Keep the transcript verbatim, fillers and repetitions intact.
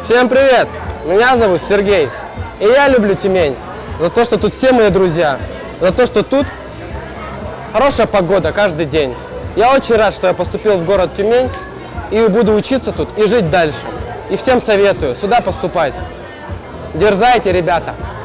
Всем привет! Меня зовут Сергей. И я люблю Тюмень за то, что тут все мои друзья. За то, что тут хорошая погода каждый день. Я очень рад, что я поступил в город Тюмень и буду учиться тут и жить дальше. И всем советую сюда поступать. Дерзайте, ребята!